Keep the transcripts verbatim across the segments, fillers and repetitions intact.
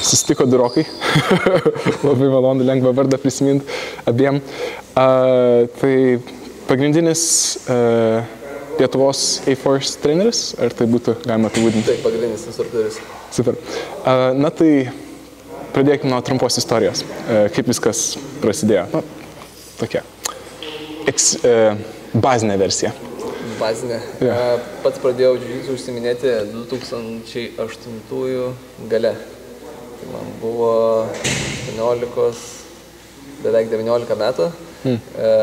susitiko du rokai. Labai malonu, lengva vardą prisiminti abiem. Uh, tai pagrindinis uh, Lietuvos A-Force treneris, ar tai būtų galima apibūdinti? Taip, pagrindinis instruktorius. Super. Uh, na tai pradėkime nuo trumpos istorijos. Uh, kaip viskas prasidėjo? Na, tokia. Eks, uh, bazinė versija. Bazinė. Yeah. Pats pradėjau džiudžitsu užsiminėti du tūkstančiai aštuntųjų gale. Tai man buvo aštuoniolikos, beveik devyniolika metų. Mm.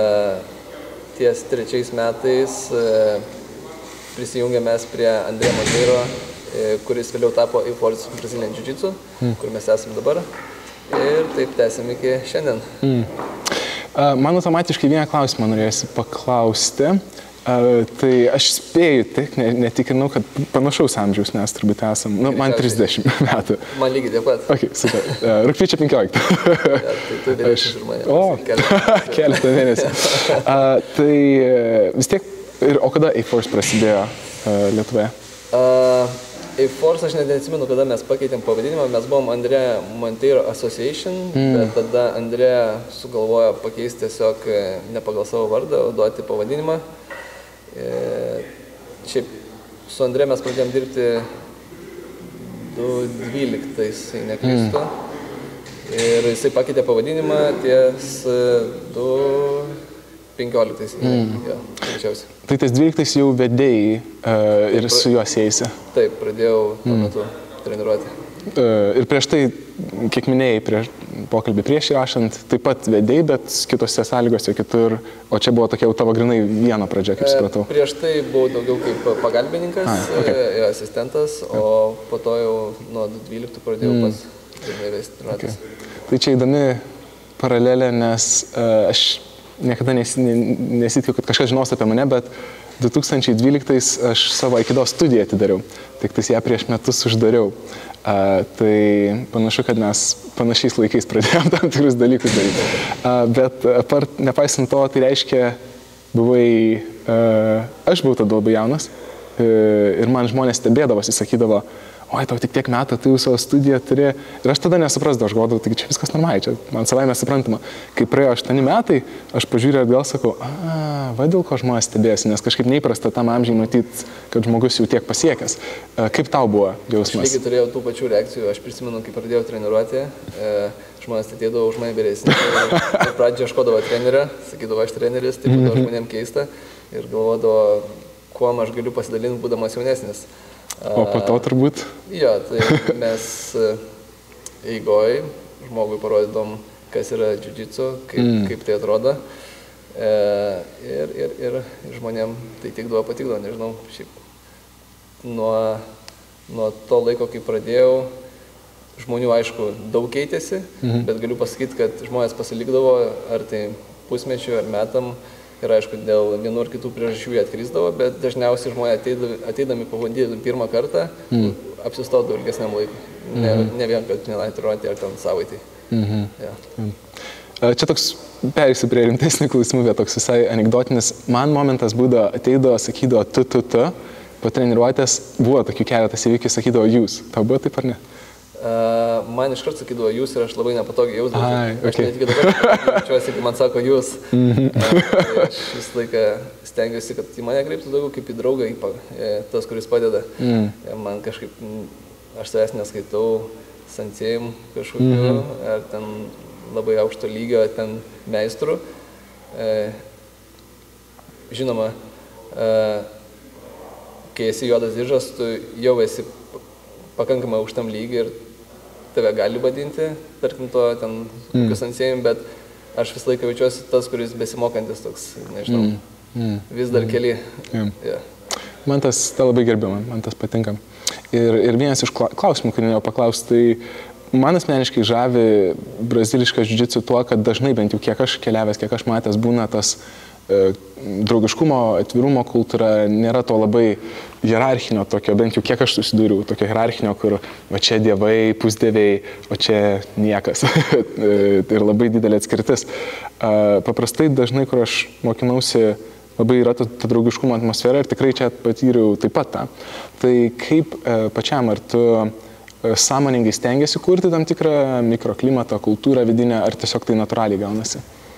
E, ties trečiais metais e, prisijungėmės prie Andrė Monteiro, e, kuris vėliau tapo A-Force Brazilian Jiu-Jitsu, mm. kur mes esame dabar. Ir taip tęsim iki šiandien. Mm. Uh, man automatiškai vieną klausimą norėjusi paklausti. Uh, tai aš spėju, tik ne, netikrinau, kad panašaus amžiaus mes turbūt esam. Nu, man trisdešimt metų. Man lygiai taip pat. Ok, super. Uh, Rugpjūčio penkioliktą. Ja, tai tu vyresnis už mane. O, keletą mėnesių. Uh, tai uh, vis tiek, ir, o kada A-Force prasidėjo uh, Lietuvoje? Uh, A-Force, aš net neatsimenu, kada mes pakeitėm pavadinimą. Mes buvom Andrė Monteiro Association, mm. bet tada Andrė sugalvojo pakeisti tiesiog ne pagal savo vardą, o duoti pavadinimą. E, šiaip su Andrė mes pradėjom dirbti du dvyliktais, jei neklystu. Mm. Ir jisai pakeitė pavadinimą ties du penkioliktais. Mm. Jo, greičiausiai. Tai ties dvyliktais jau vedėjai uh, ir pra... su juos eisi? Taip, pradėjau tuo mm. metu treniruoti. Uh, ir prieš tai, kiek minėjai, prieš pokalbį prieš įrašant, taip pat vedėjai, bet kitose sąlygose kitur, o čia buvo tokia jau tavo grinai vieno pradžia, kaip supratau. E, prieš tai buvau daugiau kaip pagalbininkas, ah, okay. e, asistentas, o po to jau nuo du dvyliktų pradėjau mm. pats grinai vesti treniruotis. Okay. Tai čia įdomi paralelė, nes uh, aš niekada nes, nesitikiu, kad kažkas žinos apie mane, bet du tūkstančiai dvyliktais aš savo aikido studiją atidariau, tik tais ją prieš metus uždariau. Uh, tai panašu, kad mes panašiais laikais pradėjom tam tikrus dalykus daryti. Uh, bet apart, nepaisant to, tai reiškia, buvai, uh, aš buvau tada labai jaunas uh, ir man žmonės stebėdavosi, sakydavo, oi, tau tik tiek metų, tu jau savo studiją turi. Ir aš tada nesuprasdavau, aš galvodavau, taigi čia viskas normaliai, čia man savaime suprantama. Kai praėjo aštuoni metai, aš pažiūrėjau atgal, sakau, a, va dėl ko žmonės stebėsi, nes kažkaip neįprasta tam amžiai matyti, kad žmogus jau tiek pasiekęs. Kaip tau buvo jausmas? Aš lygiai turėjau tų pačių reakcijų, aš prisimenu, kai pradėjau treniruoti, e, žmonės atėdavo už mane vyresnį. Ir pradžioje ieškodavo trenerio, sakydavo, aš treneris, tai būdavo žmonėm keista ir galvodavo, kuo aš galiu pasidalinti, būdamas jaunesnis. O po to turbūt? Jo, tai mes eigoj žmogui parodydom, kas yra jiu-jitsu, kaip, mm. kaip tai atrodo. E, ir, ir, ir žmonėm tai tikdavo, patikdavo, nežinau, šiaip nuo, nuo to laiko, kai pradėjau, žmonių aišku daug keitėsi, mm-hmm. bet galiu pasakyti, kad žmonės pasilikdavo ar tai pusmečių ar metam. Ir aišku, dėl vienų ar kitų priežasčių jie atkrisdavo, bet dažniausiai žmonės ateidami, ateidami pabandyti pirmą kartą, mm. apsistodavo ilgesniam laikui. Ne, mm. ne vien, kad vienai treniruotei ar ten savaitai. Mm-hmm. Ja. Mm. Čia toks, perėsiu prie rimtesnių klausimų, bet toks visai anekdotinis. Man momentas būdavo, ateidavo, sakydavo tu, tu, tu, po treniruotės buvo tokių keletas įvykių, sakydavo jūs. Tau buvo taip ar ne? Uh, man iškart sakydavo jūs ir aš labai nepatogiai jausdavau. Okay. Aš net iki dabar jaučiuosi, kai man sako jūs. Mm-hmm. uh, tai aš visą laiką stengiuosi, kad į mane kreiptų daugiau kaip į draugą, į tas, kuris padeda. Mm. Man kažkaip, aš savęs neskaitau sansėjim kažkokiu, mm-hmm. ar ten labai aukšto lygio, ten meistrų. Uh, žinoma, uh, kai esi juodas diržas, tu jau esi pakankamai aukštam lygiai ir tave gali vadinti, tarkim to ten mm. kokius ansėjim, bet aš visą laiką jaučiuosi tas, kuris besimokantis toks, nežinau, mm. Mm. vis dar keli. Mm. Yeah. Man tas, tai labai gerbiu, man, man tas patinka. Ir, ir vienas iš klausimų, kurį norėjau paklausti, tai man asmeniškai žavi braziliškas jiu-jitsu tuo, kad dažnai bent jau kiek aš keliavęs, kiek aš matęs, būna tas e, draugiškumo, atvirumo kultūra, nėra to labai hierarchinio tokio, bent jau kiek aš susidūriau, tokio hierarchinio, kur va čia dievai, pusdieviai, o čia niekas. Ir labai didelė atskirtis. Paprastai dažnai, kur aš mokinausi, labai yra ta, ta draugiškumo atmosfera ir tikrai čia patyriau taip pat tą. Tai kaip pačiam, ar tu sąmoningai stengiasi kurti tam tikrą mikroklimatą, kultūrą vidinę, ar tiesiog tai natūraliai gaunasi?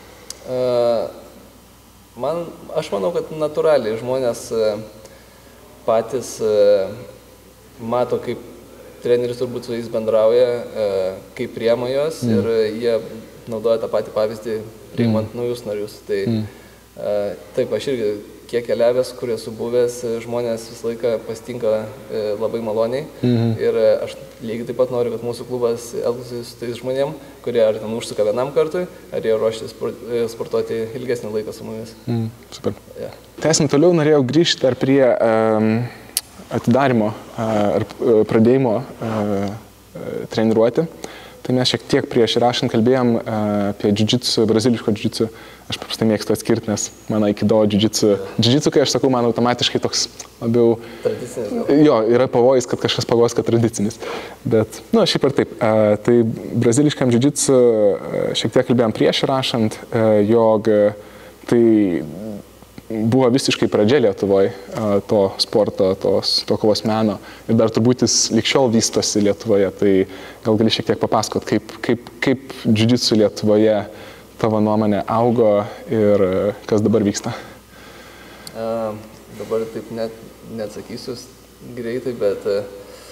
Man, aš manau, kad natūraliai žmonės patys mato, kaip treneris turbūt su jais bendrauja, kaip priema juos mm. ir jie naudoja tą patį pavyzdį priimant mm. naujus narius. Tai mm. taip, aš irgi kiek keliavęs, kur esu buvęs, žmonės visą laiką pasitinka labai maloniai. Mhm. Ir aš lygiai taip pat noriu, kad mūsų klubas elgtųsi su tais žmonėm, kurie ar ten užsuka vienam kartui, ar jie ruošti sportuoti ilgesnį laiką su mumis. Mhm. Super. Yeah. Tęsant toliau, norėjau grįžti dar prie um, atidarimo ar uh, pradėjimo uh, treniruoti. Tai mes šiek tiek prieš įrašant kalbėjom uh, apie džiudžitsu, braziliško džiudžitsu. Aš paprastai mėgstu atskirti, nes mano aikido džiudžitsu. Džiudžitsu, kai aš sakau, man automatiškai toks labiau... Tradicinis. Jo, yra pavojus, kad kažkas pagos, kad tradicinis. Bet, nu, šiaip ar taip. Uh, tai braziliškam džiudžitsu uh, šiek tiek kalbėjom prieš įrašant, uh, jog uh, tai buvo visiškai pradžia Lietuvoje uh, to sporto, tos, to kovos meno. Ir dar turbūt jis lik šiol vystosi Lietuvoje. Tai gal gali šiek tiek papasakot, kaip, kaip, kaip džiudžitsu Lietuvoje tavo nuomonė augo ir kas dabar vyksta? Uh, dabar taip net, neatsakysiu greitai, bet uh,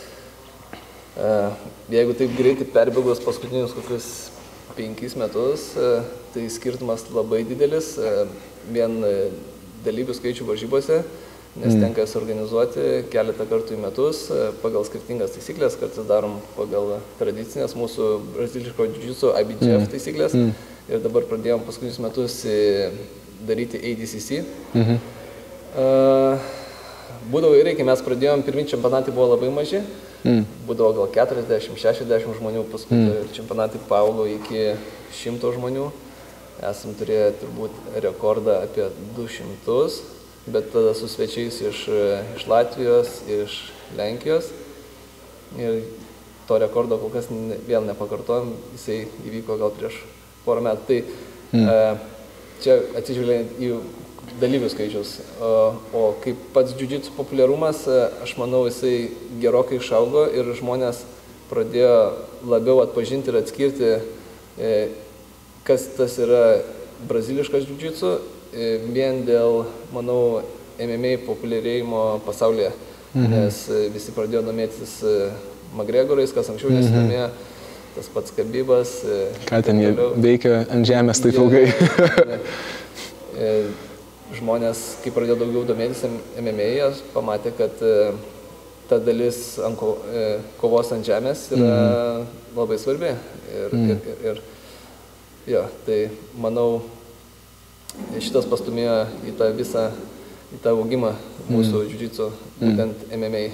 jeigu taip greitai perbėgus paskutinius kokius penkis metus, uh, tai skirtumas labai didelis. Uh, vien uh, dalyvių skaičių varžybose, nes mm. tenka organizuoti keletą kartų į metus uh, pagal skirtingas taisyklės, kartais darom pagal tradicinės mūsų braziliško džiudžitsu I B J F mm. taisyklės. Mm. Ir dabar pradėjom paskutinius metus daryti A D C C. Mhm. Uh, būdavo ir kai mes pradėjom, pirminiai čempionatai buvo labai maži. Mm. Būdavo gal keturiasdešimt šešiasdešimt žmonių, paskui mm. čempionatai paaugo iki šimto žmonių. Esam turėję turbūt rekordą apie du šimtus, bet tada su svečiais iš, iš Latvijos, iš Lenkijos. Ir to rekordo kol kas vėl nepakartojom, jisai įvyko gal prieš porą metų. Tai mm. e, čia atsižvelgiant į dalyvių skaičius. O, o kaip pats džiudžitsu populiarumas, aš manau, jisai gerokai išaugo ir žmonės pradėjo labiau atpažinti ir atskirti, e, kas tas yra braziliškas džiudžitsu, e, vien dėl, manau, M M A populiarėjimo pasaulyje. Mhm. Nes visi pradėjo domėtis McGregorais, kas anksčiau mhm. nesidomėjo. Tas pats Khabibas. Ką ten jie veikia ant žemės taip ilgai? Žmonės, kai pradėjo daugiau domėtis M M A, jie pamatė, kad ta dalis ant ko, kovos ant žemės yra mm. labai svarbi. Ir, mm. ir, ir, ir jo, tai manau, šitas pastumėjo į tą visą, į tą augimą mūsų mm. džiudžitsu, būtent M M A.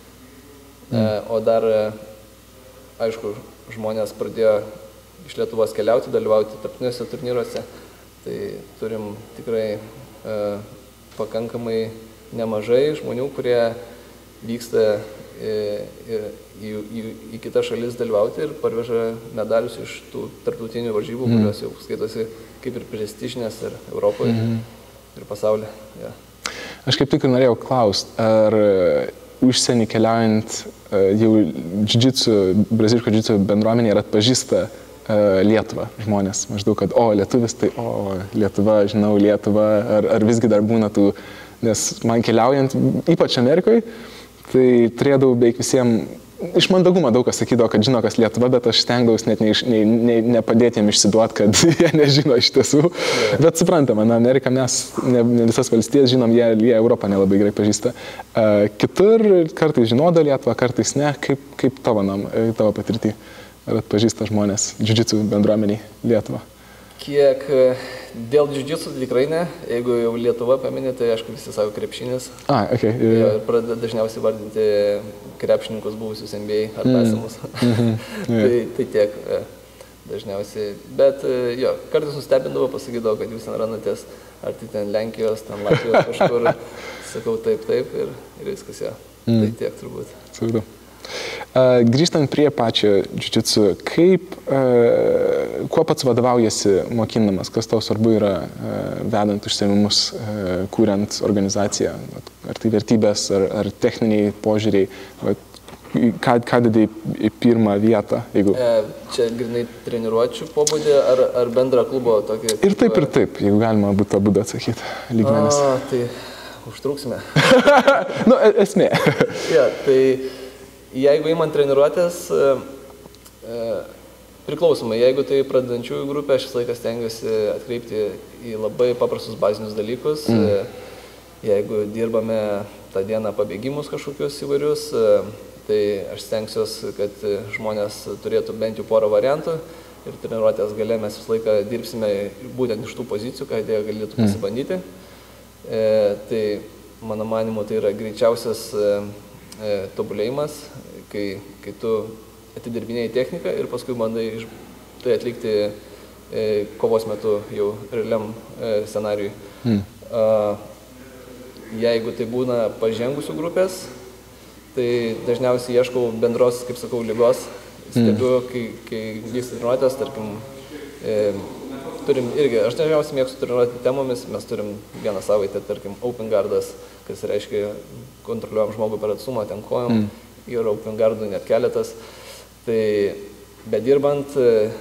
Mm. O dar, aišku, žmonės pradėjo iš Lietuvos keliauti, dalyvauti tarptautiniuose turnyruose. Tai turim tikrai e, pakankamai nemažai žmonių, kurie vyksta į, į, į, į, į kitas šalis dalyvauti ir parveža medalius iš tų tarptautinių varžybų, mm. kurios jau skaitosi kaip ir prestižinės ir Europoje, mm. ir pasaulyje. Ja. Aš kaip tik ir norėjau klausti, ar užsienį keliaujant jau džiudžitsu, braziliško džiudžitsu bendruomenė ir atpažįsta Lietuvą žmonės. Maždaug, kad o, lietuvis, tai o, Lietuva, žinau Lietuvą, ar, ar visgi dar būna tų, nes man keliaujant, ypač Amerikoje, tai turėdavau beveik visiems, iš mandagumo daug kas sakydavo, kad žino, kas Lietuva, bet aš stengdavausi net ne, ne, ne, nepadėti jiem išsiduoti, kad jie nežino iš tiesų. Yeah. Bet suprantama, na, Ameriką mes, ne, ne visas valstijas žinom, jie, jie Europą nelabai gerai pažįsta. Uh, kitur kartais žinoda Lietuvą, kartais ne. Kaip, kaip tavo, nam, tavo patirtį? Ar atpažįsta žmonės džiudžitsu bendruomeniai Lietuvą? Kiek dėl džiudžitsu tikrai ne. Jeigu jau Lietuva paminė, tai aišku visi savo krepšinis. A, okay. Ir pradeda dažniausiai vardinti krepšininkus buvusius N B A ar esamus. Mm. Mm-hmm. Yeah. tai, tai tiek dažniausiai. Bet jo, kartais nustebindavo, pasakydavo, kad jūs ten ranatės, ar tai ten Lenkijos, ten Latvijos kažkur. Sakau taip, taip ir, ir viskas jo. Mm. Tai tiek turbūt. Supratau. Uh, grįžtant prie pačio džiudžitsu, kaip, uh, kuo pats vadovaujasi mokindamas, kas tau svarbu yra uh, vedant užsiėmimus, uh, kuriant organizaciją, ar tai vertybės, ar, ar techniniai požiūriai, ką, ką didai į pirmą vietą? Jeigu... E, čia grinai treniruočių pobūdį ar, ar bendrą klubo tokį? Ir taip, ir taip, jeigu galima būtų abu atsakyti lygmenis. A, tai užtruksime. Nu, esmė. Ja, tai jeigu įman treniruotės, e, e, priklausomai, jeigu tai pradedančiųjų grupė, aš visą laiką stengiuosi atkreipti į labai paprastus bazinius dalykus. Mm. E, jeigu dirbame tą dieną pabėgimus kažkokius įvairius, tai aš stengsiuosi, kad žmonės turėtų bent jau porą variantų ir treniruotės gale mes visą laiką dirbsime būtent iš tų pozicijų, kad jie galėtų pasibandyti. E, tai mano manimu tai yra greičiausias e, tobulėjimas, kai, kai tu atidirbinėjai techniką ir paskui bandai tai atlikti e, kovos metu jau realiam e, scenarijui. Mm. A, Jeigu tai būna pažengusių grupės, tai dažniausiai ieškau bendros, kaip sakau, lygos. Stebiu, mm. kai, kai vyksta treniruotės, tarkim, e, turim irgi, aš dažniausiai mėgstu treniruoti temomis, mes turim vieną savaitę, tarkim, open guardas, kas reiškia kontroliuojam žmogų per atstumą, ten kojom, mm. yra open guardų net keletas. Tai bedirbant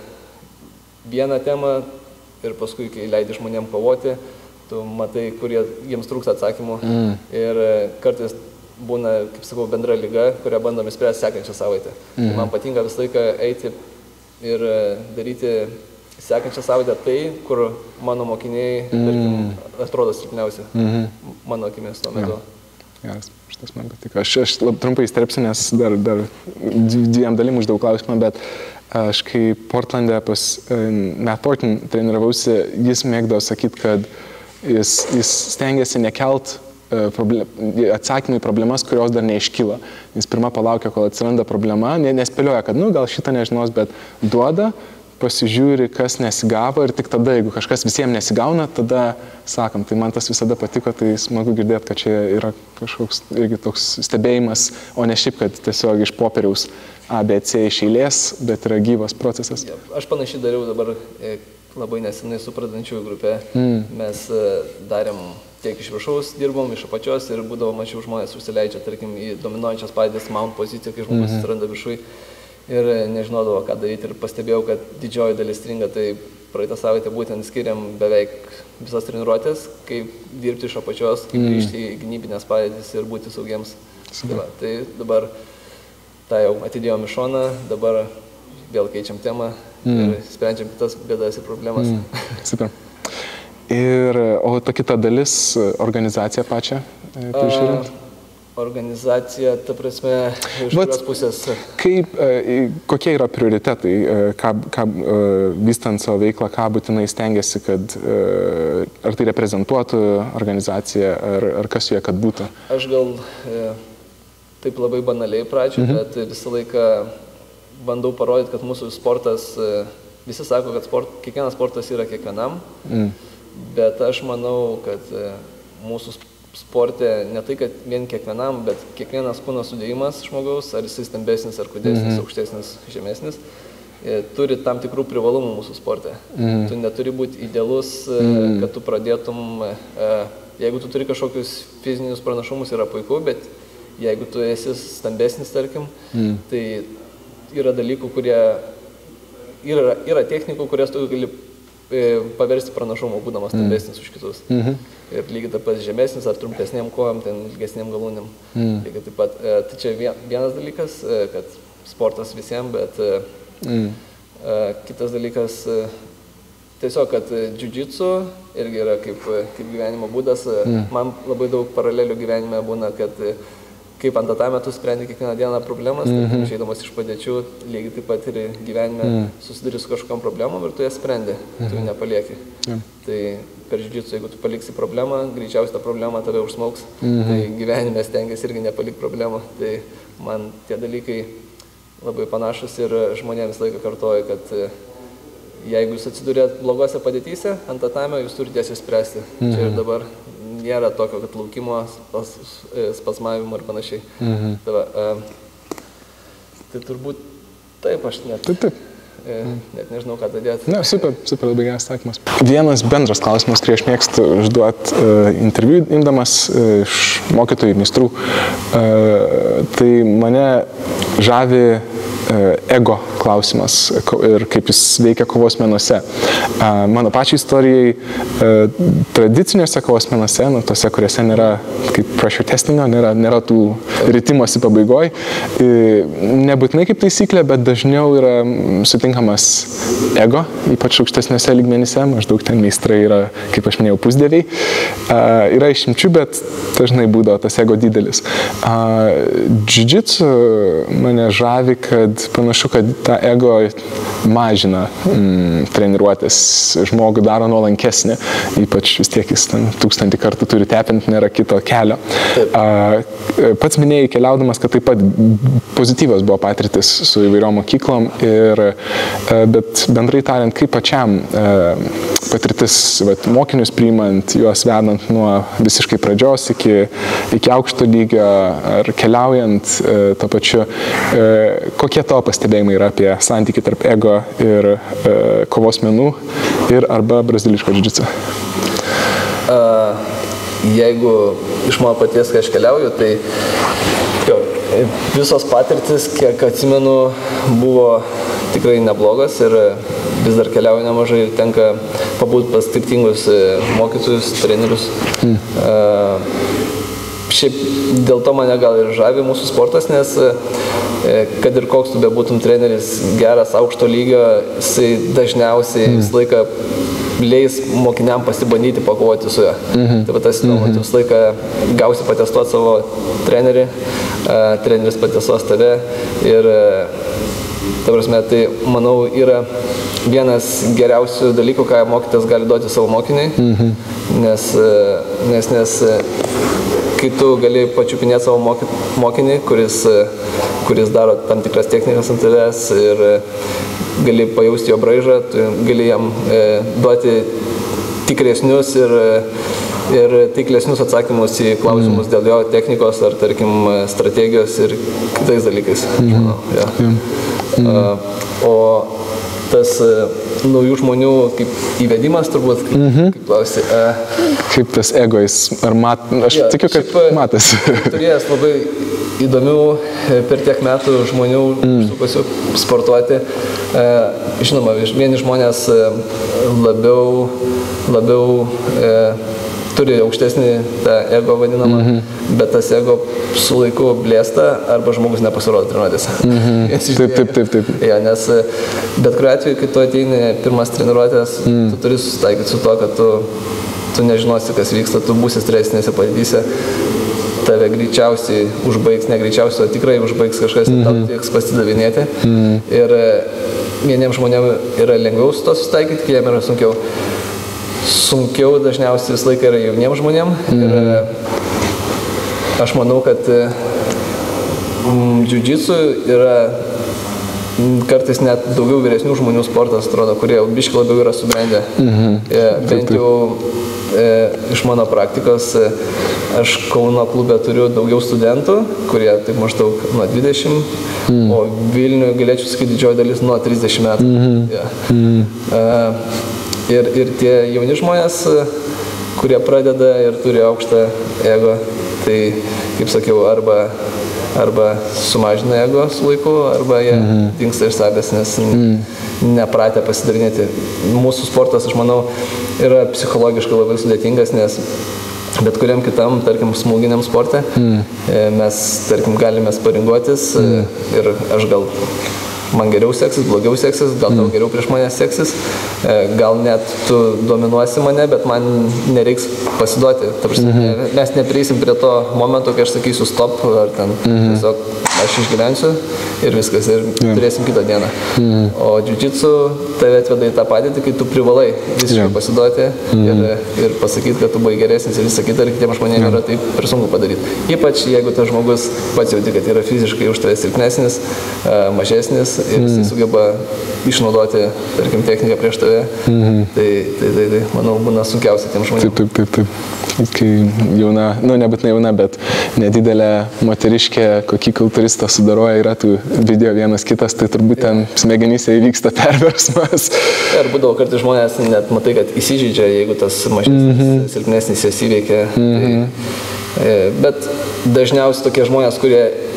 vieną temą ir paskui, kai leidi žmonėm kovoti, tu matai, kurie jiems trūksta atsakymų mm. ir kartais būna, kaip sakau, bendra lyga, kurią bandom įspręsti sekančią savaitę. Mm. Man patinka visą laiką eiti ir daryti sekančią savaitę tai, kur mano mokiniai, mm. tarkim, atrodo silpniausia, mm-hmm. mano akimis tuo metu. Ja. Geras, šitas man patiko. Aš, aš lab, trumpai įsterpsiu, nes dar, dar dviem dalim uždaug klausimą, bet aš kai Portlande pas Matt Thornton treniravausi, jis mėgdavo sakyti, kad Jis, jis stengiasi nekelt uh, problem, atsakymų į problemas, kurios dar neiškyla. Jis pirmą palaukia, kol atsiranda problema, ne, nespėlioja, kad, nu, gal šitą nežinos, bet duoda, pasižiūri, kas nesigavo ir tik tada, jeigu kažkas visiems nesigauna, tada sakom. Tai man tas visada patiko, tai smagu girdėti, kad čia yra kažkoks irgi toks stebėjimas, o ne šiaip, kad tiesiog iš popieriaus A, B, C iš eilės, bet yra gyvas procesas. Ja, aš panašiai dariau dabar labai nesenai su pradedančiųjų grupė. Mm. Mes darėm tiek iš viršaus, dirbom iš apačios ir būdavo mačiau žmonės užsileidžia, tarkim, į dominuojančias padėtis mount poziciją, kai žmogus mm-hmm. atsiranda viršui ir nežinodavo, ką daryti ir pastebėjau, kad didžioji dalis stringa, tai praeitą savaitę būtent skiriam beveik visas treniruotės, kaip dirbti iš apačios, kaip mm. grįžti į gynybinės padėtis ir būti saugiems. Tai, va, tai dabar tą jau atidėjom į šoną, dabar vėl keičiam temą mm. ir sprendžiam kitas bėdas ir problemas. Mm. Super. Ir, o ta kita dalis, organizacija pačią, prižiūrint? Organizacija, ta prasme, iš kurios pusės. Kaip, kokie yra prioritetai, ką, ką, vystant savo veiklą, ką būtinai stengiasi, kad ar tai reprezentuotų organizaciją, ar, ar kas joje, kad būtų? Aš gal taip labai banaliai pradžioj, mhm. bet visą laiką bandau parodyti, kad mūsų sportas, visi sako, kad sport, kiekvienas sportas yra kiekvienam, mm. bet aš manau, kad mūsų sporte ne tai, kad vien kiekvienam, bet kiekvienas kūno sudėjimas žmogaus, ar jis stambesnis, ar kūdesnis, mm-hmm. aukštesnis, žemesnis, turi tam tikrų privalumų mūsų sporte. Mm-hmm. Tu neturi būti idealus, mm-hmm. kad tu pradėtum, jeigu tu turi kažkokius fizinius pranašumus, yra puiku, bet jeigu tu esi stambesnis, tarkim, mm. tai yra dalykų, kurie, yra, yra technikų, kurias tu gali paversti pranašumu, būdamas stambesnis mm. už kitus. Mm-hmm. Ir lygiai taip pat žemesnis ar trumpesniem kojom, ten ilgesniem galūnėm. Mm. Lygiai taip pat. Tai čia vienas dalykas, kad sportas visiems, bet mm. kitas dalykas, tiesiog, kad jiu-jitsu irgi yra kaip, kaip gyvenimo būdas. Mm. Man labai daug paralelių gyvenime būna, kad kaip ant tatamio tu sprendi kiekvieną dieną problemas, mm-hmm. tai išeidamas iš padėčių, lygiai taip pat ir gyvenime mm. susiduri su kažkokiam problemom ir tu jas sprendi, mm-hmm. tu jų nepalieki. Yeah. Tai per jiu-jitsu, jeigu tu paliksi problemą, greičiausiai ta problema tave užsmauks, mm-hmm. tai gyvenime stengiasi irgi nepalikti problemą. Tai man tie dalykai labai panašus ir žmonėms laiką kartoju, kad jeigu jūs atsidurėt blogose padėtyse ant tatamio, jūs turite jas išspręsti. Mm-hmm. Čia ir dabar nėra tokio, kad laukimo, spas, spasmavimo ir panašiai. Mhm. Tai, va, e, tai turbūt taip, aš net, taip, taip. E, net nežinau, ką dadėti. Ne, super, super, labai geras atsakymas. Vienas bendras klausimas, kurį aš mėgstu užduoti uh, interviu imdamas uh, iš mokytojų, meistrų. Uh, tai mane žavi ego klausimas ir kaip jis veikia kovos menuose. Mano pačiai istorijai tradiciniuose kovos menuose, nu, tose, kuriuose nėra kaip pressure testingo, nėra, nėra tų ritimosi pabaigoj, nebūtinai kaip taisyklė, bet dažniau yra sutinkamas ego, ypač aukštesniuose lygmenyse, maždaug ten meistrai yra, kaip aš minėjau, pusdieviai. Yra išimčių, bet dažnai būdavo tas ego didelis. Jiu-jitsu mane žavi, kad panašu, kad tą ego mažina mm, treniruotės, žmogų daro nuolankesnį, ypač vis tiek jis ten tūkstantį kartų turi tepinti, nėra kito kelio. A, pats minėjai keliaudamas, kad taip pat pozityvios buvo patirtis su įvairiom mokyklom, ir, a, bet bendrai tariant, kaip pačiam a, patirtis vat, mokinius priimant, juos vedant nuo visiškai pradžios iki, iki aukšto lygio ar keliaujant a, to pačiu, a, kokie to pastebėjimai yra apie santykį tarp ego ir e, kovos menų ir arba braziliško džiudžitsu? Uh, jeigu iš mano paties, kai aš keliauju, tai jo, visos patirtis, kiek atsimenu, buvo tikrai neblogas ir vis dar keliauju nemažai ir tenka pabūti pas skirtingus mokytojus, trenerius. Mm. Uh, Šiaip dėl to mane gal ir žavi mūsų sportas, nes kad ir koks tu bebūtum treneris geras, aukšto lygio, jisai dažniausiai mm. visą laiką leis mokiniam pasibandyti pakovoti su juo. Mm-hmm. Tai va tas įdomu, tu visą laiką gausi patestuoti savo trenerį, treneris patestuos tave ir ta prasme, tai manau yra vienas geriausių dalykų, ką mokytas gali duoti savo mokiniai, mm-hmm. nes, nes, nes kai tu gali pačiupinėti savo mokinį, kuris, kuris daro tam tikras technikas ant tavęs ir gali pajausti jo braižą, tu gali jam e, duoti tikresnius ir, ir tiklesnius atsakymus į klausimus mm. dėl jo technikos ar, tarkim, strategijos ir kitais dalykais. Mm. Žinau, ja. mm. uh, o tas uh, naujų žmonių kaip įvedimas turbūt, kaip, mm-hmm. kaip klausi. Uh, kaip tas ego, jis ar mat... Aš ja, tikiu, kad šiaip, matas. Turėjęs labai įdomių per tiek metų žmonių mm. štukusių sportuoti. Uh, žinoma, vieni žmonės labiau, labiau uh, turi aukštesnį tą ego vadinamą, mm-hmm. bet tas ego su laiku blėsta arba žmogus nepasirodo treniruotėse. Mm-hmm. Taip, taip, taip, taip. Ja, nes bet kuriuo atveju, kai tu ateini pirmas treniruotės, mm. tu turi susitaikyti su to, kad tu, tu nežinosi, kas vyksta, tu būsi stresinėse padėtyse, tave greičiausiai užbaigs, ne greičiausiai, o tikrai užbaigs kažkas, mm-hmm. tau tieks pasidavinėti. Mm-hmm. Ir vieniems žmonėms yra lengviau su to susitaikyti, kitiems yra sunkiau. Sunkiau dažniausiai visą laiką yra jauniems žmonėms. Mm. Ir aš manau, kad mm, jiu-jitsu yra mm, kartais net daugiau vyresnių žmonių sportas, atrodo, kurie biškai labiau yra subrendę. Mm-hmm. E, bent jau e, iš mano praktikos e, aš Kauno klube turiu daugiau studentų, kurie taip maždaug nuo dvidešimt, mm. o Vilniuje galėčiau sakyti didžioji dalis nuo trisdešimt metų. Mm-hmm. Ja. Mm. E, Ir, ir tie jauni žmonės, kurie pradeda ir turi aukštą ego, tai, kaip sakiau, arba, arba sumažina ego su laiku, arba jie mm-hmm. dingsta iš savęs, nes mm. nepratę pasidarinėti. Mūsų sportas, aš manau, yra psichologiškai labai sudėtingas, nes bet kuriam kitam, tarkim, smūginiam sporte, mm. mes, tarkim, galime sparinguotis mm. ir aš gal... man geriau seksis, blogiau seksis, gal tau mm. geriau prieš mane seksis, gal net tu dominuosi mane, bet man nereiks pasiduoti. Ta prasme, mm-hmm. mes neprieisim prie to momento, kai aš sakysiu stop, ar ten mm-hmm. tiesiog aš išgyvensiu ir viskas, ir yeah. turėsim kitą dieną. Mm-hmm. O jiu-jitsu tave atveda į tą padėtį, kai tu privalai visiškai yeah. pasiduoti mm-hmm. ir, ir pasakyti, kad tu buvai geresnis ir visą kitą, ir kitiems žmonėms yeah. yra taip per sunku padaryti. Ypač jeigu tas žmogus pats jauti, kad yra fiziškai už tave silpnesnis, mažesnis, ir jis mm. sugeba išnaudoti, tarkim, techniką prieš tave, mm-hmm. tai, tai, tai, tai, manau, būna sunkiausia tiem žmonėms. Taip, taip, taip, taip. Kai jauna, nu, nebūtinai jauna, bet nedidelė moteriškė, kokį kulturistą sudaroja, yra tų video vienas kitas, tai turbūt ten ja. smegenyse įvyksta perversmas. Ir būdavo kartais žmonės net matai, kad įsižeidžia, jeigu tas mažesnis, mm-hmm. silpnesnis jas įveikia. Mm-hmm. Tai, bet dažniausiai tokie žmonės, kurie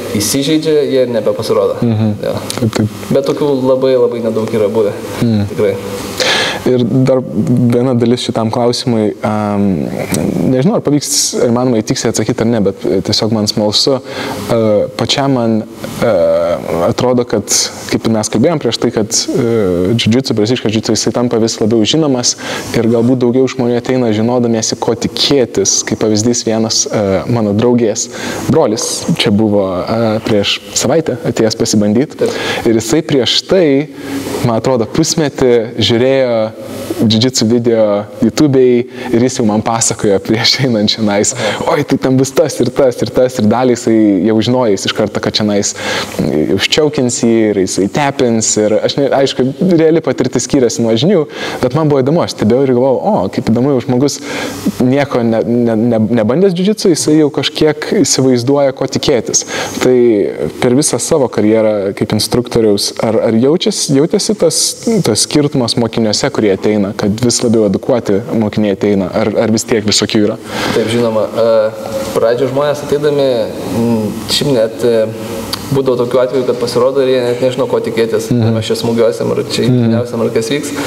įsižeidžia, jie ir nebepasirodo. Mhm. Ja. Taip, taip. Bet tokių labai labai nedaug yra buvę. Mhm. Tikrai. Ir dar viena dalis šitam klausimui, um, nežinau, ar pavyks, ar manoma įtiksiai atsakyti ar ne, bet tiesiog man smalsu, uh, pačiam man uh, atrodo, kad, kaip mes kalbėjom prieš tai, kad uh, džiudžitsu, braziliškas džiudžitsu, jisai tampa vis labiau žinomas ir galbūt daugiau žmonių ateina žinodamiesi, ko tikėtis. Kaip pavyzdys, vienas uh, mano draugės brolis čia buvo uh, prieš savaitę atėjęs pasibandyti ir jisai prieš tai, man atrodo, pusmetį žiūrėjo džiudžitsu video YouTube'ai ir jis jau man pasakojo prieš einant šiandien, oi, tai ten bus tas ir tas ir tas ir dalį jisai jau žinojo iš karto, kad šiandien užčiaukins jį ir jisai tepins ir aš, ne, aišku, reali patirtis skiriasi nuo žinių, bet man buvo įdomu, aš stebėjau ir galvojau, o, kaip įdomu, jau žmogus nieko ne, ne, ne, nebandęs džiudžitsu, jisai jau kažkiek įsivaizduoja, ko tikėtis. Tai per visą savo karjerą kaip instruktoriaus, ar, ar jaučiasi, jautėsi tas, tas skirtumas mokiniuose, kurie ateina, kad vis labiau edukuoti mokiniai ateina, ar, ar vis tiek visokių yra? Taip, žinoma. Pradžio žmonės ateidami, šiaip net būdavo tokių atvejų, kad pasirodo ir jie net nežino, ko tikėtis. Mm. Mes čia smūgiuosiam, ar čia įpiniausiam, ar kas vyks.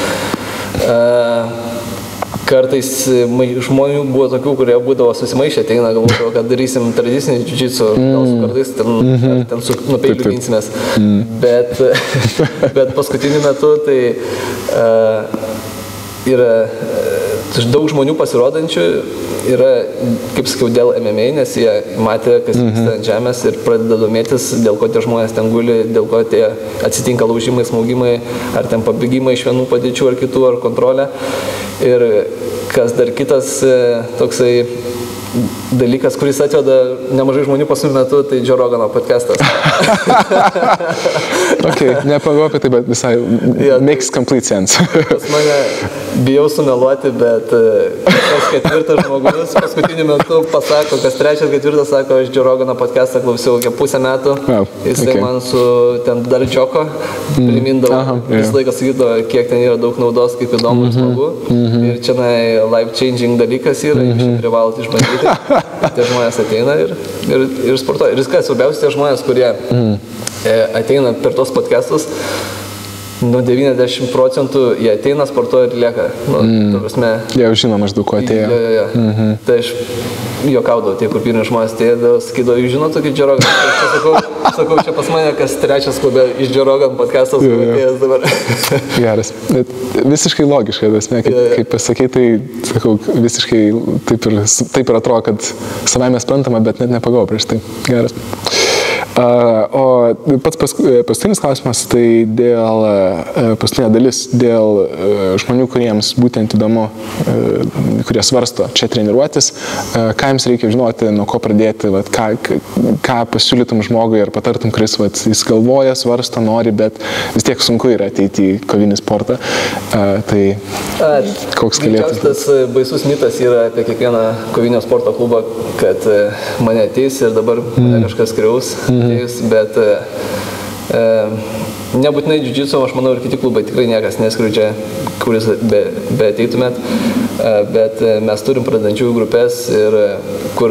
Kartais žmonių buvo tokių, kurie būdavo susimaišę, ateina, galvodavo, kad darysim tradicinį džiudžitsu, gal su kartais ten, mm-hmm. ten su nupeiliu ginsimės. Mm. Bet, bet paskutiniu metu tai uh, yra uh, daug žmonių pasirodančių, yra, kaip sakiau, dėl M M A, nes jie matė, kas vyksta mm-hmm. ant žemės ir pradeda domėtis, dėl ko tie žmonės ten guli, dėl ko tie atsitinka laužimai, smaugimai, ar ten pabėgimai iš vienų padėčių ar kitų, ar kontrolė. Ir kas dar kitas toksai dalykas, kuris atveda nemažai žmonių paskutiniu metu, tai Joe Rogano podcastas. Ok, nepagau apie tai, bet visai yeah, makes complete sense. Pas mane, bijau sumeluoti, bet kas ketvirtas žmogus paskutiniu metu pasako, kas trečias, ketvirtas sako, aš Joe Rogano podcastą klausiau kiek pusę metų. Wow, jisai okay. man su ten dar džioko primindavo, mm. Aha, yeah. vis laiką sakydavo, kiek ten yra daug naudos, kaip įdomu ir smagu. Mm-hmm. Ir čia life changing dalykas yra, mm-hmm. jūs privalot išbandyti. Tie žmonės ateina ir, ir, ir sportuoja. Ir viskas, svarbiausia, tie žmonės, kurie mm. e, ateina per tos podcastus, nuo devyniasdešimt procentų jie ateina, sportuoja ir lieka. Nu, mm. prasme, jie jau žino maždaug, ko atėjo. Jo, jo, jo. Mm-hmm. Tai aš juokaudavau, tie, kur pirmi žmonės atėjo, sakydavo, jūs žinot tokį Joe Rogan. Čia sakau, sakau, čia pas mane kas trečias klube iš Joe Rogan podcastas atėjęs dabar. Geras. Bet visiškai logiška, esmė, kaip, ja, ja. kaip pasakai, tai sakau, visiškai taip ir, taip ir atrodo, kad savaime sprantama, bet net nepagavau prieš tai. Geras. Uh, o pats pas, paskutinis klausimas, tai dėl uh, paskutinė dalis, dėl uh, žmonių, kuriems būtent įdomu, uh, kurie svarsto čia treniruotis, uh, ką jums reikia žinoti, nuo ko pradėti, vat, ką, ką pasiūlytum žmogui ar patartum, kuris vat, jis galvoja, svarsto, nori, bet vis tiek sunku yra ateiti į kovinį sportą. Uh, tai A, koks galėtų? Tas baisus mitas yra apie kiekvieną kovinio sporto klubą, kad uh, mane ateis ir dabar mane mm. kažkas skriaus. Mm. Bet e, nebūtinai džiudžitsu, aš manau, ir kiti klubai tikrai niekas neskriaudžia, kuris be, be ateitumėt, e, bet mes turim pradedančiųjų grupės, ir, kur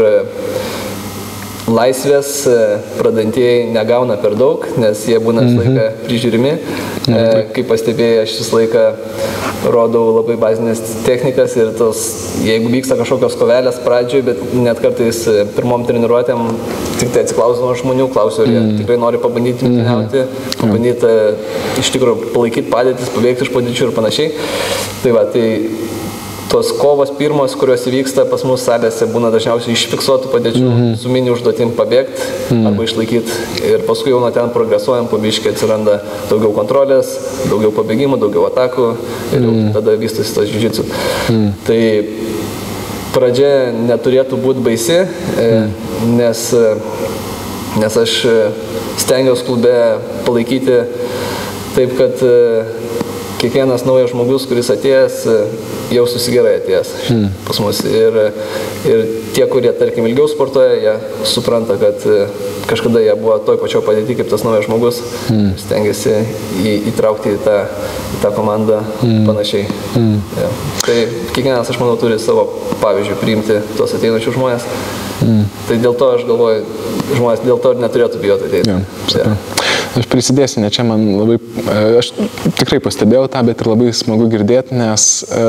laisvės pradantieji negauna per daug, nes jie būna visą laiką prižiūrimi. E, kaip pastebėjai, aš visą laiką rodau labai bazinės technikas ir tos, jeigu vyksta kažkokios kovelės pradžioj, bet net kartais pirmom treniruotėm tik tai atsiklausiu nuo žmonių, klausiu, ar jie mm. tikrai nori pabandyti imtyniauti, pabandyti iš tikrųjų palaikyti padėtis, pabėgti iš padėčių ir panašiai. Tai va, tai tos kovos pirmos, kurios įvyksta pas mus salėse, būna dažniausiai iš fiksuotų padėčių, mm-hmm. su mini užduotim pabėgti mm. arba išlaikyti. Ir paskui jau nuo ten progresuojam, po biškį atsiranda daugiau kontrolės, daugiau pabėgimų, daugiau atakų ir mm. tada vystosi tas džiudžitsu. Mm. Tai pradžia neturėtų būti baisi, mm. nes, nes aš stengiausi klube palaikyti taip, kad kiekvienas naujas žmogus, kuris atėjęs, jau susigerai atėjęs hmm. pas mus. Ir, ir tie, kurie, tarkim, ilgiau sportuoja, jie supranta, kad kažkada jie buvo toj pačioj padėti kaip tas naujas žmogus, hmm. stengiasi į, įtraukti į tą, į tą komandą hmm. panašiai. Hmm. Ja. Tai kiekvienas, aš manau, turi savo pavyzdžių priimti tuos ateinančius žmonės Mm. Tai dėl to aš galvoju, žmonės dėl to ir neturėtų bijoti ateiti. Ja, ja. Aš prisidėsiu, ne čia man labai, aš tikrai pastebėjau tą, bet ir labai smagu girdėti, nes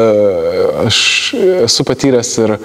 aš esu patyręs ir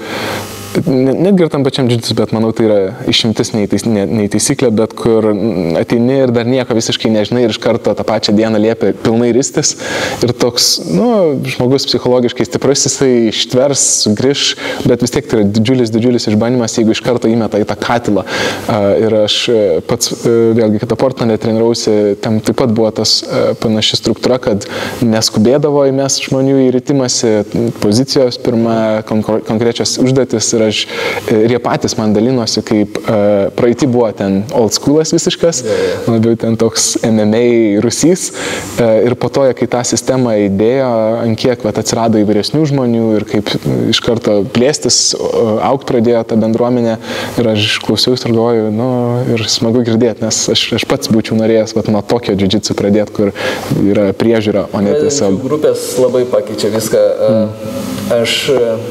netgi ir tam pačiam džitsu, bet manau tai yra išimtis nei taisyklė, bet kur ateini ir dar nieko visiškai nežinai ir iš karto tą pačią dieną liepia pilnai ristis ir toks, nu, žmogus psichologiškai stiprus, jisai ištvers, sugrįš, bet vis tiek tai yra didžiulis, didžiulis išbandymas, jeigu iš karto įmeta į tą katilą. Ir aš pats, vėlgi, kitą Portlande trenirausi, tam taip pat buvo tas panaši struktūra, kad neskubėdavo įmes žmonių į rytimąsi, pozicijos pirma, konkrečios užduotis. Ir, aš, ir jie patys man dalinosi, kaip uh, praeitį buvo ten old schoolas visiškas, yeah, yeah. labiau ten toks M M A rusys. Uh, ir po to, kai tą sistemą įdėjo, ant kiek vat, atsirado įvairesnių žmonių ir kaip iš karto plėstis, uh, augt pradėjo tą bendruomenę. Ir aš klausiausi ir galvoju, nu, ir smagu girdėti, nes aš, aš pats būčiau norėjęs vat, nuo tokio džiudžitsu pradėti, kur yra priežiūra, o ne tiesiog. Grupės labai pakeičia viską. Mm. Aš...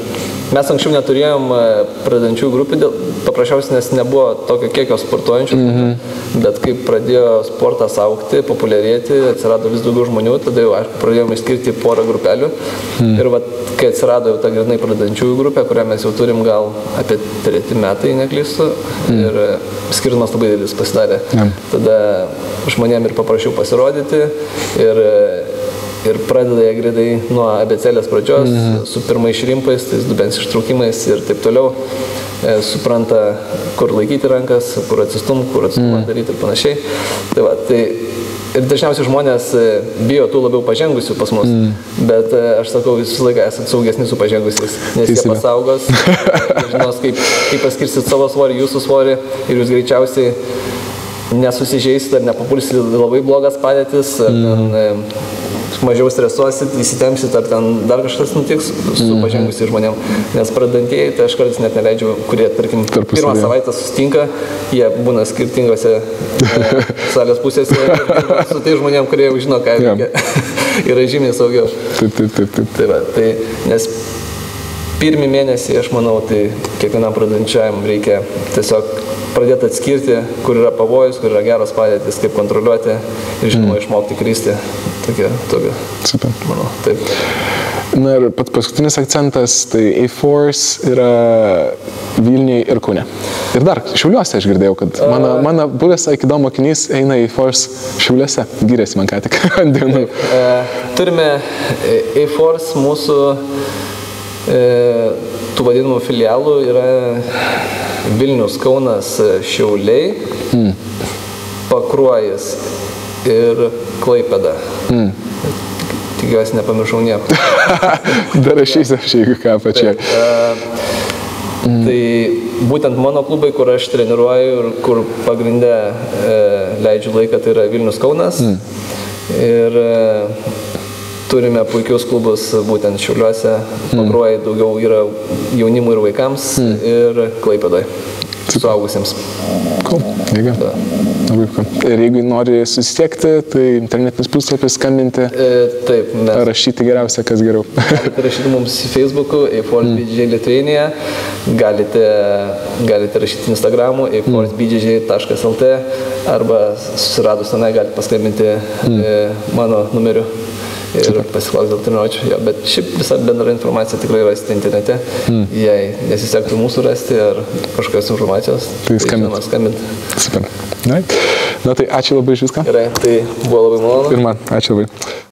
Mes anksčiau neturėjom pradedančių grupių, paprasčiausiai, nes nebuvo tokio kiekio sportuojančių, mm-hmm. bet kai pradėjo sportas augti, populiarėti, atsirado vis daugiau žmonių, tada jau aišku, pradėjome išskirti porą grupelių. Mm. Ir vat, kai atsirado jau ta grinai pradedančiųjų grupė, kurią mes jau turim gal apie treti metai, neklystu, mm. ir skirtumas labai didelis pasidarė. Mm. Tada žmonėm ir paprašiau pasirodyti ir ir pradeda jie gridai nuo abėcėlės pradžios, mm-hmm. su pirmais šrimpais, tais dubens ištraukimais ir taip toliau, e, supranta, kur laikyti rankas, kur atsistum, kur atsistumą mm. daryti ir panašiai. Tai va, tai ir dažniausiai žmonės bijo tų labiau pažengusių pas mus, mm. bet e, aš sakau, jūs visą laiką esate saugesni su pažengusiais, nes jie pasaugos, žinos, kaip, kaip paskirsit savo svorį, jūsų svorį ir jūs greičiausiai nesusižeisit ar nepapulsit labai blogas padėtis, ar mm. ten, mažiau stresuosit, įsitempsit, ar ten dar kažkas nutiks su mm-hmm. pažengusiais žmonėm. Nes pradantieji, tai aš kartais net neleidžiu, kurie, tarkim, pirmą savaitę sustinka, jie būna skirtingose e, salės pusėse su tai žmonėm, kurie jau žino, ką reikia. Yra žymiai saugiau. Taip, taip, taip. taip. Tai va, tai, nes pirmį mėnesį, aš manau, tai kiekvienam pradančiajam reikia tiesiog pradėti atskirti, kur yra pavojus, kur yra geros padėtis, kaip kontroliuoti ir, žinoma, mm. išmokti kristi. Tokia, tokia. Super. Manau, taip. Na ir pats paskutinis akcentas, tai A-Force yra Vilniuje ir Kaune. Ir dar Šiauliuose aš girdėjau, kad mano, mano buvęs aikido mokinys eina į A-Force Šiauliuose. Gyrėsi man ką tik ant dienų. E, turime A-Force, mūsų e, tų vadinamų filialų yra Vilnius, Kaunas, Šiauliai, mm. Pakruojis ir Klaipėda. Mm. Tikiuosi, nepamiršau nieko. Dar rašysiu aš, jeigu ką pačiai. Tai, mm. tai būtent mano klubai, kur aš treniruoju ir kur pagrinde e, leidžiu laiką, tai yra Vilnius, Kaunas. Mm. Ir e, turime puikius klubus būtent Šiauliuose. Pakruojai daugiau yra jaunimui ir vaikams mm. ir Klaipėdoje. Suaugusiems. Cool. Jėga. Ir jeigu nori susisiekti, tai internetinis puslapis, skambinti, e, taip, mes... rašyti geriausia, kas geriau. Galite rašyti mums į Facebook'u, A-Force B J J Lithuania, galite, galite rašyti Instagram'u, a force b j j taškas l t arba susiradus tenai galite paskambinti mm. e, mano numeriu. Ir pasiklausti dėl treniruočių, jo, bet šiaip visa bendra informacija tikrai rasite internete, mm. jei nesisektų mūsų rasti ar kažkokios informacijos, tai skambinti. skambinti. Super. Na, na tai ačiū labai už viską. Gerai, tai buvo labai malonu. Ir man, ačiū labai.